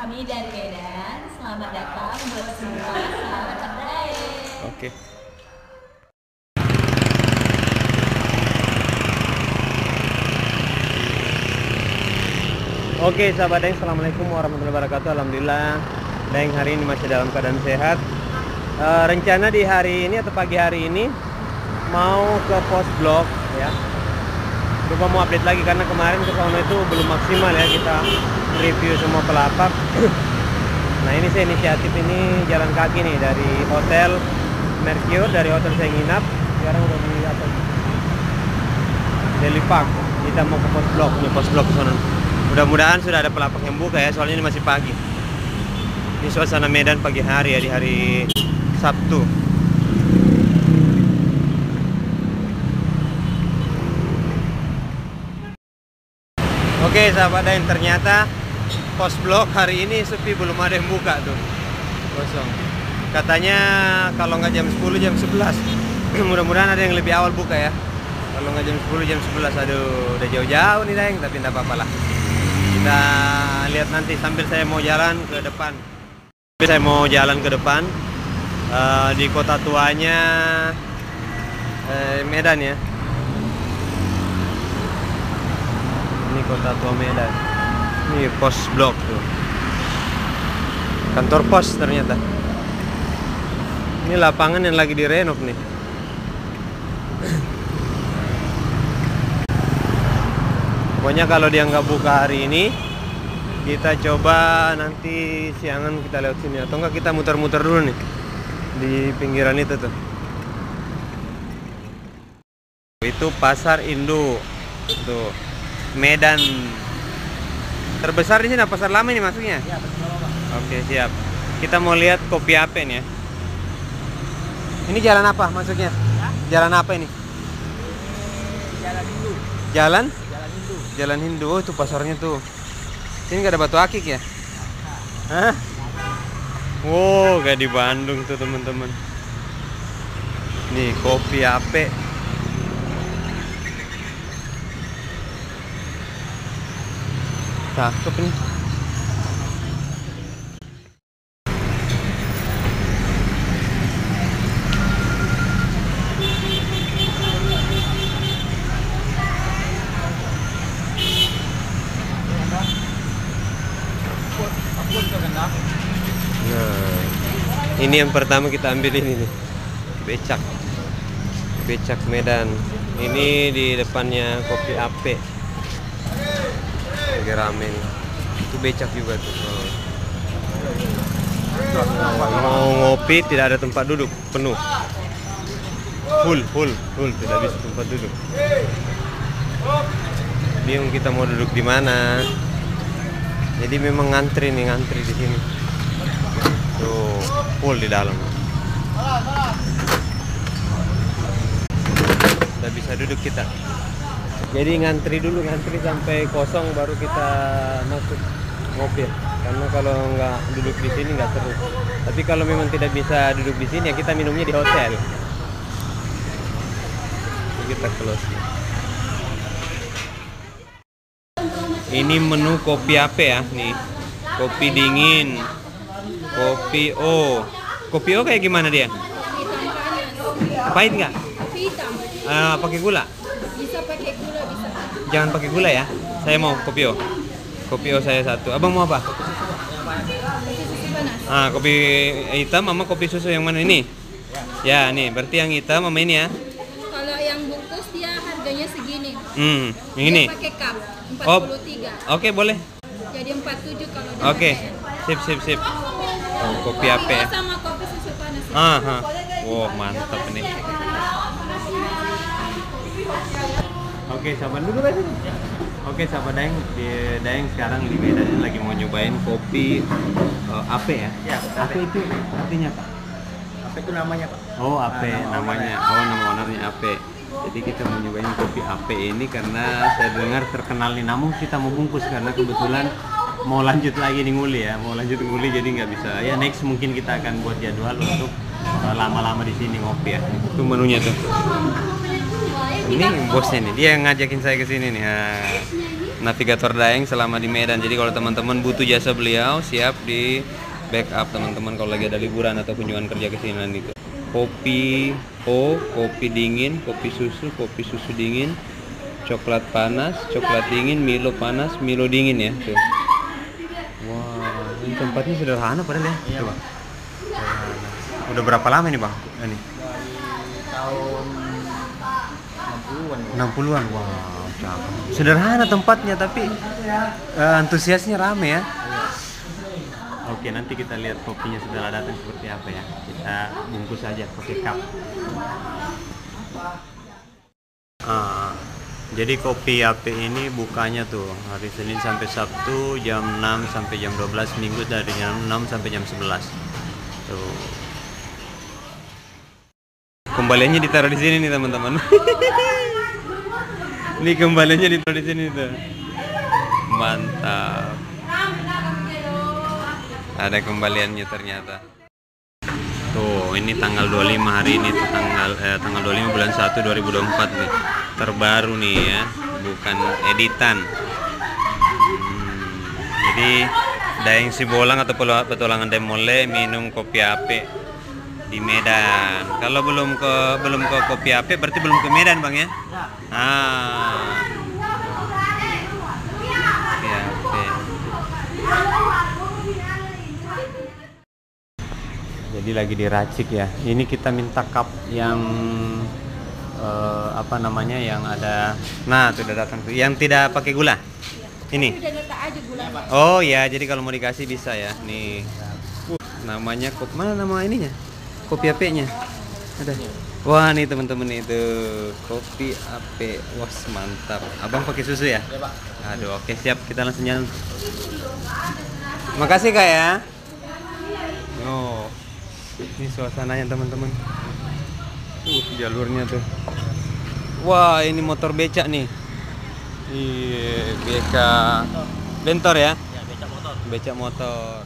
kami dari Medan. Selamat datang buat semua sahabat terbaik. Oke. Oke, sahabat Daeng, assalamualaikum warahmatullahi wabarakatuh. Alhamdulillah, Daeng hari ini masih dalam keadaan sehat. Rencana di hari ini atau pagi hari ini mau ke pos blok ya. Coba mau update lagi karena kemarin ke sana itu belum maksimal ya, kita review semua pelapak. Nah ini saya inisiatif ini jalan kaki nih dari hotel Mercure, dari hotel saya nginap. Sekarang udah di atas Deli Park. Kita mau ke pos blok, nih pos blok ke sana. Mudah-mudahan sudah ada pelapak yang buka ya, soalnya ini masih pagi. Ini suasana Medan pagi hari ya, di hari Sabtu. Oke sahabat Daeng, ternyata pos blok hari ini sepi, belum ada yang buka tuh, kosong. Katanya kalau nggak jam 10 jam 11. Mudah-mudahan ada yang lebih awal buka ya. Kalau nggak jam 10 jam 11, aduh udah jauh-jauh nih Daeng, tapi nggak apa-apa lah. Kita lihat nanti sambil saya mau jalan ke depan. Saya mau jalan ke depan di kota tuanya Medan ya. Ini kota tua Medan. Ini pos blok tuh. Kantor pos ternyata. Ini lapangan yang lagi direnov nih. Pokoknya kalau dia nggak buka hari ini, kita coba nanti siangan kita lewat sini, atau enggak kita muter-muter dulu nih di pinggiran itu tuh. Itu pasar Indo tuh, Medan. Terbesar di sini pasar lama ini maksudnya? Ya, betul. Oke, siap. Kita mau lihat kopi apa nih ya. Ini jalan apa maksudnya? Ya? Jalan apa ini? Jalan Hindu. Jalan? Jalan Hindu. Jalan Hindu. Oh, itu pasarnya tuh. Ini nggak ada batu akik ya? Hah? Wow, kayak di Bandung tuh teman-teman. Nih kopi ape. Cakep nih. Nah, ini yang pertama kita ambil ini nih, becak, becak Medan. Ini di depannya kopi ape, lagi rame nih. Itu becak juga tuh. Mau ngopi tidak ada tempat duduk, penuh, full, tidak bisa tempat duduk. Bingung kita mau duduk di mana. Jadi memang ngantri di sini. Tuh, full di dalam. Udah bisa duduk kita. Jadi ngantri sampai kosong baru kita masuk mobil. Karena kalau nggak duduk di sini nggak seru. Tapi kalau memang tidak bisa duduk di sini ya kita minumnya di hotel. Jadi kita close. Ini menu kopi apa ya nih? Kopi dingin, kopi O. Kopi O kayak gimana dia? Pahit nggak? Hitam. Pakai gula? Bisa pakai gula, bisa. Jangan pakai gula ya. Saya mau kopi O. Kopi O saya satu. Abang mau apa? Susu panas. Kopi hitam sama kopi susu yang mana ini? Ya, nih. Berarti yang hitam sama ini ya. Kalau yang bungkus dia harganya segini. Yang ini. Dia pakai cup 43. Oh, oke boleh. Jadi 47 kalau dia Oke, pakai. sip. Oh, kopi apa ya? Sama kopi susu panas. Ya. Wow, mantap nih. Oke, sahabat dulu kan? Oke, sahabat Daeng sekarang di Medan ini lagi mau nyobain kopi ape ya? Ya, Ape itu artinya Pak? apa itu namanya, Pak? Oh, ape nama namanya. ownernya. Oh, nama ownernya ape. Jadi kita mau nyobain kopi ape ini karena saya dengar terkenal nih. Namun kita mau bungkus karena kebetulan mau lanjut lagi nih nguli ya. Mau lanjut nguli jadi nggak bisa. Ya next mungkin kita akan buat jadwal untuk lama-lama di sini ngopi ya. Itu menunya tuh. Ini bosnya nih, dia yang ngajakin saya ke sini nih. Nah, navigator Daeng selama di Medan. Jadi kalau teman-teman butuh jasa beliau, siap di backup teman-teman kalau lagi ada liburan atau kunjungan kerja ke sini nanti. Kopi kopi dingin, kopi susu dingin, coklat panas, coklat dingin, Milo panas, Milo dingin ya tuh. Wah, ini tempatnya sederhana padahal ya. Iya, Coba. Bang. Udah berapa lama ini bang? Ini Dari tahun 60-an. 60-an. Wow, cakep. Sederhana tempatnya tapi antusiasnya rame ya. Oke, nanti kita lihat kopinya setelah datang seperti apa ya. Kita bungkus aja pakai cup. Jadi kopi AP ini bukanya tuh hari Senin sampai Sabtu jam 6 sampai jam 12, Minggu dari jam 6 sampai jam 11. Tuh. Kembaliannya ditaruh di sini nih teman-teman. Ini kembaliannya ditaruh di sini tuh. Mantap. Ada kembaliannya ternyata. Tuh, ini tanggal 25 hari ini tuh tanggal 25 bulan 1 2024 nih. Terbaru nih ya, bukan editan. Jadi Daeng Sibolang atau Petualangan Demole minum kopi ape di Medan. Kalau belum ke kopi ape berarti belum ke Medan, Bang ya? Kopi ape. Jadi lagi diracik ya. Ini kita minta cup yang apa namanya yang ada. Nah, sudah datang tuh. Yang tidak pakai gula. Ini. Udah letak aja gulanya. Oh ya, jadi kalau mau dikasih bisa ya. Nih. Namanya mana nama ininya? Kopi ape-nya. Ada. Wah, nih teman-teman itu kopi ape. Wah, mantap. Abang pakai susu ya? Ya, Pak. Aduh, oke siap. Kita langsung jalan. Makasih Kak ya. Oh. Ini suasananya teman-teman. Jalurnya tuh. Wah, ini motor becak nih. Iya, becak bentor ya? Ya, becak motor. Becak motor.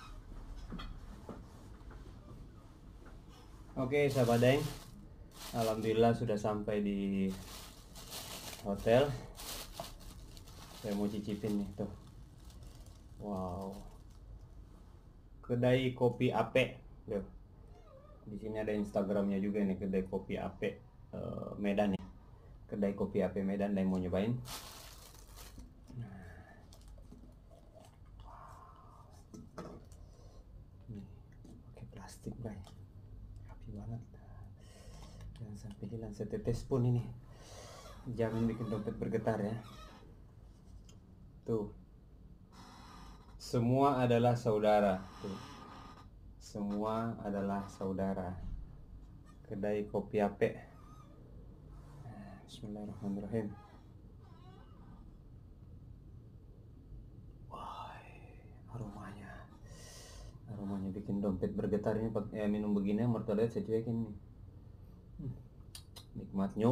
Oke, sahabat Daeng. Alhamdulillah sudah sampai di hotel. Saya mau cicipin nih tuh. Wow. Kedai kopi ape. Tuh. Di sini ada Instagramnya juga nih, kedai kopi ape Medan ya. Kedai kopi ape Medan yang mau nyobain. Nih, pakai plastik, Bray. Rapi banget. Jangan sampai hilang setetes pun ini. Jangan bikin dompet bergetar ya. Tuh. Semua adalah saudara. Tuh. Semua adalah saudara. Kedai kopi ape. Bismillahirrahmanirrahim. Wah, aromanya bikin dompet bergetar. Ini minum begini mertolet saya cuekin nih. Nikmatnya.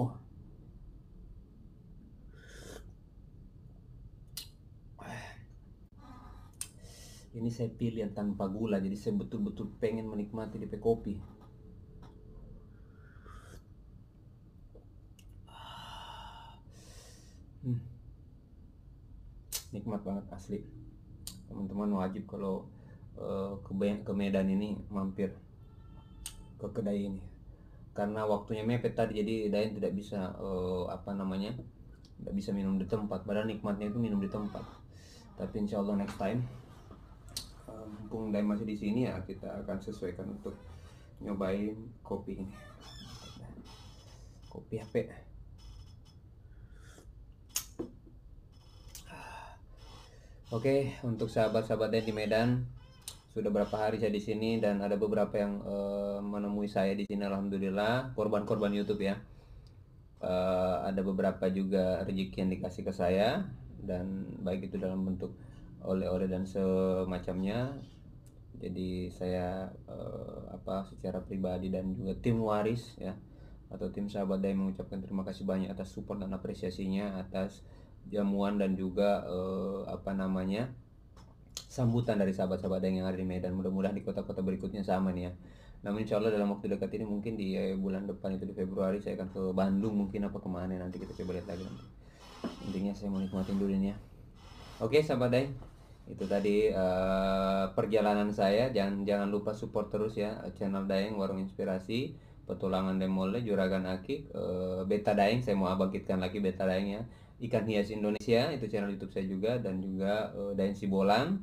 Ini saya pilih yang tanpa gula, jadi saya betul-betul pengen menikmati DP kopi. Nikmat banget asli. Teman-teman wajib kalau ke Medan ini mampir ke kedai ini. Karena waktunya mepet tadi, jadi Daeng tidak bisa tidak bisa minum di tempat. Padahal nikmatnya itu minum di tempat. Tapi insya Allah next time. Mumpung Daeng masih di sini ya, kita akan sesuaikan untuk nyobain kopi ini. Kopi ape. Oke, untuk sahabat-sahabat Daeng di Medan, sudah berapa hari saya di sini dan ada beberapa yang menemui saya di sini. Alhamdulillah, korban-korban YouTube ya. Ada beberapa juga rezeki yang dikasih ke saya, dan baik itu dalam bentuk oleh-oleh dan semacamnya. Jadi saya secara pribadi dan juga tim waris ya, atau tim sahabat Daeng mengucapkan terima kasih banyak atas support dan apresiasinya, atas jamuan dan juga sambutan dari sahabat-sahabat Daeng yang ada di Medan. Mudah-mudahan di kota-kota berikutnya sama nih ya. Namun insya Allah dalam waktu dekat ini, mungkin di bulan depan itu di Februari, saya akan ke Bandung mungkin apa kemana, nanti kita coba lihat lagi nanti. Intinya saya mau nikmatin dulu ini ya. Oke sahabat Daeng, itu tadi perjalanan saya. Jangan lupa support terus ya channel Daeng Warung Inspirasi, Petualangan Demole, Juragan Akik, Beta Daeng. Saya mau bangkitkan lagi Beta Daeng ya, Ikan Hias Indonesia, itu channel YouTube saya juga, dan juga Daeng Sibolang,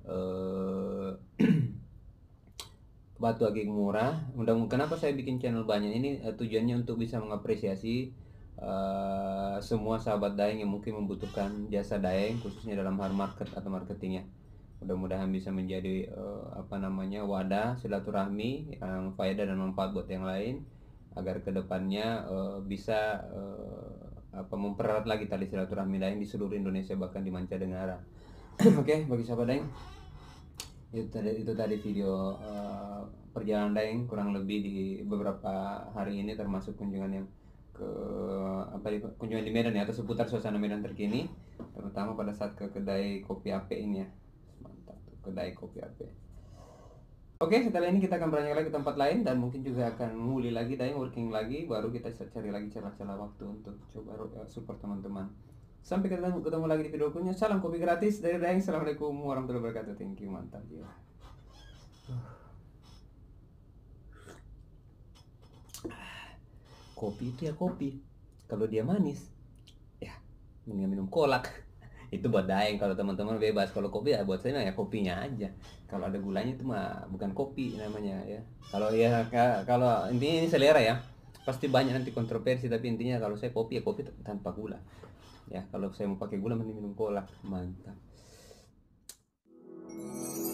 Batu Akik Murah. Kenapa saya bikin channel banyak ini? Tujuannya untuk bisa mengapresiasi semua sahabat Daeng yang mungkin membutuhkan jasa Daeng, khususnya dalam hal market atau marketingnya. Mudah-mudahan bisa menjadi wadah silaturahmi yang faedah dan manfaat buat yang lain, agar kedepannya bisa mempererat lagi tali silaturahmi Daeng di seluruh Indonesia, bahkan di mancanegara. Oke, bagi sahabat Daeng, itu tadi video perjalanan Daeng kurang lebih di beberapa hari ini, termasuk kunjungan yang kunjungan di Medan ya, atau seputar suasana Medan terkini, terutama pada saat ke kedai kopi Ape ini ya. Mantap tuh, kedai kopi Ape. Oke, setelah ini kita akan beranjak lagi ke tempat lain, dan mungkin juga akan nguli lagi Daeng, working lagi, baru kita cari lagi celah-celah waktu untuk coba support teman-teman. Sampai ketemu lagi di video berikutnya. Salam kopi gratis dari Daeng. Assalamualaikum warahmatullahi wabarakatuh. Thank you, mantap ya. Kopi itu ya kopi, kalau dia manis ya mendingan minum kolak. Itu buat Daeng, kalau teman-teman bebas. Kalau kopi ya buat saya ya kopinya aja. Kalau ada gulanya itu mah bukan kopi namanya ya. Kalau intinya ini selera ya, pasti banyak nanti kontroversi, tapi intinya kalau saya kopi ya kopi tanpa gula ya. Kalau saya mau pakai gula mending minum kolak. Mantap.